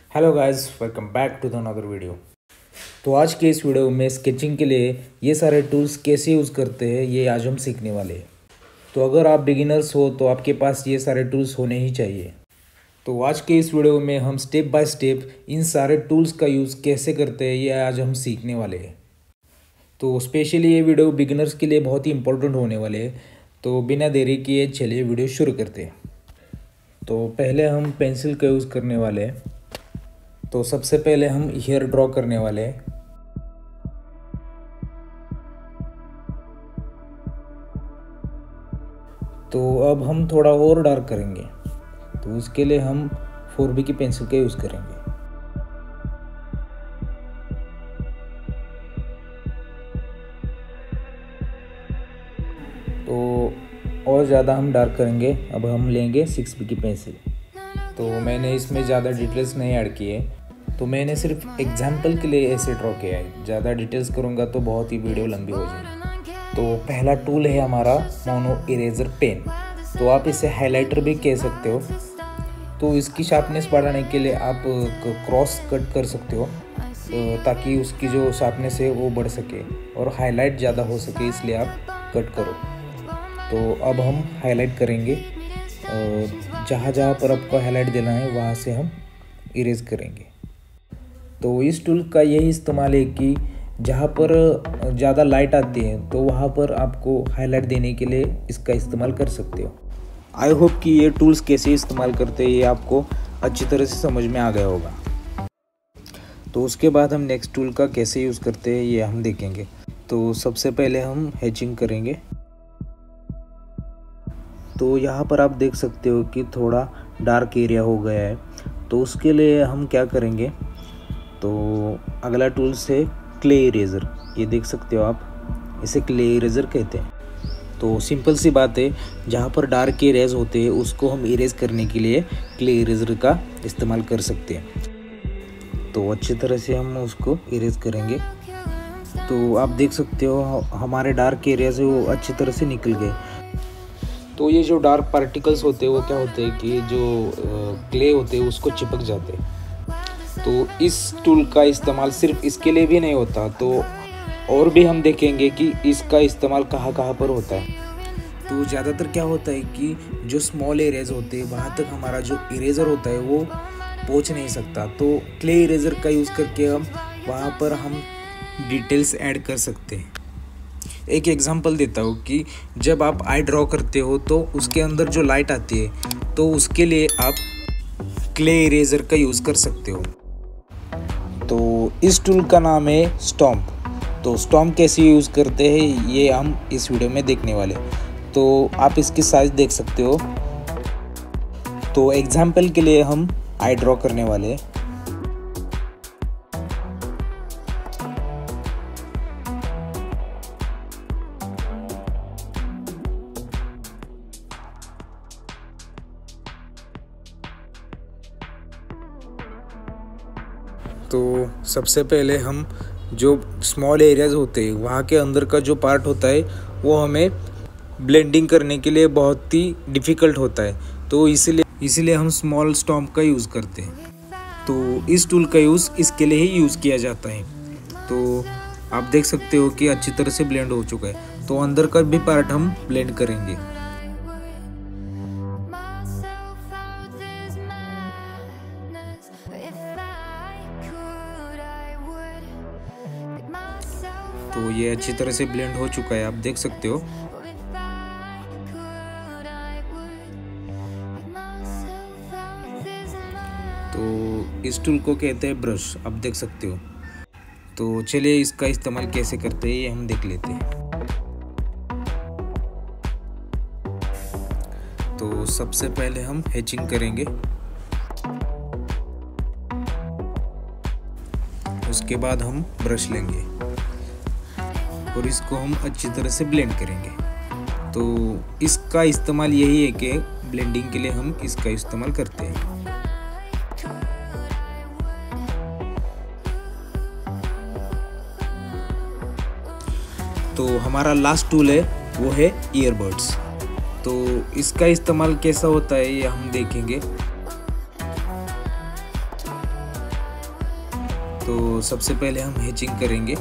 Hello guys, welcome back to the another video. तो आज के इस वीडियो में स्केचिंग के लिए ये सारे टूल्स कैसे यूज़ करते हैं ये आज हम सीखने वाले हैं। तो अगर आप बिगिनर्स हो तो आपके पास ये सारे टूल्स होने ही चाहिए। तो आज के इस वीडियो में हम स्टेप बाय स्टेप इन सारे टूल्स का यूज़ कैसे करते हैं ये आज हम सीखने वाले हैं। तो स्पेशली ये वीडियो बिगिनर्स के लिए बहुत ही इंपॉर्टेंट होने वाले हैं। तो बिना देरी किए चलिए वीडियो शुरू करते हैं। तो पहले हम पेंसिल का यूज़ करने वाले हैं। तो सबसे पहले हम हेयर ड्रॉ करने वाले हैं। तो अब हम थोड़ा और डार्क करेंगे, तो उसके लिए हम 4B की पेंसिल का यूज़ करेंगे। तो और ज़्यादा हम डार्क करेंगे, अब हम लेंगे 6B की पेंसिल। तो मैंने इसमें ज़्यादा डिटेल्स नहीं ऐड किए, तो मैंने सिर्फ एग्जाम्पल के लिए ऐसे ड्रॉ किया है। ज़्यादा डिटेल्स करूँगा तो बहुत ही वीडियो लंबी हो जाएगी। तो पहला टूल है हमारा मोनो इरेजर पेन। तो आप इसे हाइलाइटर भी कह सकते हो। तो इसकी शार्पनेस बढ़ाने के लिए आप क्रॉस कट कर सकते हो, ताकि उसकी जो शार्पनेस है वो बढ़ सके और हाईलाइट ज़्यादा हो सके, इसलिए आप कट करो। तो अब हम हाईलाइट करेंगे, जहाँ जहाँ पर आपको हाईलाइट देना है वहाँ से हम इरेज करेंगे। तो इस टूल का यही इस्तेमाल है कि जहाँ पर ज़्यादा लाइट आती है तो वहाँ पर आपको हाईलाइट देने के लिए इसका इस्तेमाल कर सकते हो। आई होप कि ये टूल्स कैसे इस्तेमाल करते हैं ये आपको अच्छी तरह से समझ में आ गया होगा। तो उसके बाद हम नेक्स्ट टूल का कैसे यूज़ करते हैं ये हम देखेंगे। तो सबसे पहले हम हैचिंग करेंगे। तो यहाँ पर आप देख सकते हो कि थोड़ा डार्क एरिया हो गया है। तो उसके लिए हम क्या करेंगे, तो अगला टूल्स है क्ले इरेज़र। ये देख सकते हो आप, इसे क्ले इरेज़र कहते हैं। तो सिंपल सी बात है, जहाँ पर डार्क एरियाज होते हैं उसको हम इरेज करने के लिए क्ले इरेज़र का इस्तेमाल कर सकते हैं। तो अच्छी तरह से हम उसको इरेज करेंगे। तो आप देख सकते हो हमारे डार्क एरियाज वो अच्छी तरह से निकल गए। तो ये जो डार्क पार्टिकल्स होते हैं वो क्या होते हैं कि जो क्ले होते हैं उसको चिपक जाते हैं। तो इस टूल का इस्तेमाल सिर्फ इसके लिए भी नहीं होता, तो और भी हम देखेंगे कि इसका इस्तेमाल कहाँ कहाँ पर होता है। तो ज़्यादातर क्या होता है कि जो स्मॉल एरियाज होते हैं वहाँ तक हमारा जो इरेज़र होता है वो पहुँच नहीं सकता। तो क्ले इरेज़र का यूज़ करके हम वहाँ पर हम डिटेल्स ऐड कर सकते हैं। एक एग्जांपल देता हूँ कि जब आप आई ड्रॉ करते हो तो उसके अंदर जो लाइट आती है तो उसके लिए आप क्ले इरेज़र का यूज़ कर सकते हो। तो इस टूल का नाम है स्टॉम्प। तो स्टॉम्प कैसे यूज़ करते हैं ये हम इस वीडियो में देखने वाले। तो आप इसकी साइज़ देख सकते हो। तो एग्जांपल के लिए हम आई ड्रॉ करने वाले। तो सबसे पहले हम जो स्मॉल एरियाज होते हैं वहाँ के अंदर का जो पार्ट होता है वो हमें ब्लेंडिंग करने के लिए बहुत ही डिफ़िकल्ट होता है। तो इसीलिए हम स्मॉल स्टॉम्प का यूज़ करते हैं। तो इस टूल का यूज़ इसके लिए ही यूज़ किया जाता है। तो आप देख सकते हो कि अच्छी तरह से ब्लेंड हो चुका है। तो अंदर का भी पार्ट हम ब्लेंड करेंगे। तो ये अच्छी तरह से ब्लेंड हो चुका है, आप देख सकते हो। तो इस टूल को कहते हैं ब्रश, आप देख सकते हो। तो चलिए इसका इस्तेमाल कैसे करते हैं ये हम देख लेते हैं। तो सबसे पहले हम हैचिंग करेंगे, उसके बाद हम ब्रश लेंगे और इसको हम अच्छी तरह से ब्लेंड करेंगे। तो इसका इस्तेमाल यही है कि ब्लेंडिंग के लिए हम इसका इस्तेमाल करते हैं। तो हमारा लास्ट टूल है वो है ईयरबड्स। तो इसका इस्तेमाल कैसा होता है ये हम देखेंगे। तो सबसे पहले हम हैचिंग करेंगे।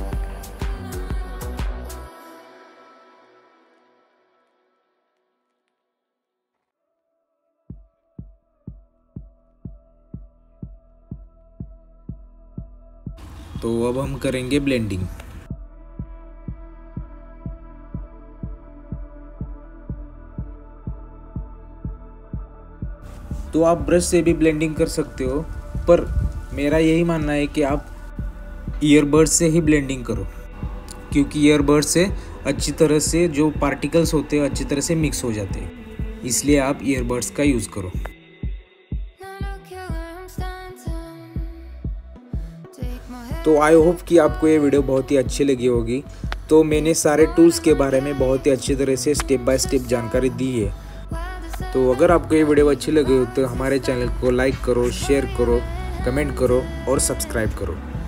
तो अब हम करेंगे ब्लेंडिंग। तो आप ब्रश से भी ब्लेंडिंग कर सकते हो, पर मेरा यही मानना है कि आप ईयरबड्स से ही ब्लेंडिंग करो, क्योंकि ईयरबड्स से अच्छी तरह से जो पार्टिकल्स होते हैं अच्छी तरह से मिक्स हो जाते हैं, इसलिए आप ईयरबड्स का यूज़ करो। तो आई होप कि आपको ये वीडियो बहुत ही अच्छी लगी होगी। तो मैंने सारे टूल्स के बारे में बहुत ही अच्छी तरह से स्टेप बाय स्टेप जानकारी दी है। तो अगर आपको ये वीडियो अच्छी लगी हो तो हमारे चैनल को लाइक करो, शेयर करो, कमेंट करो और सब्सक्राइब करो।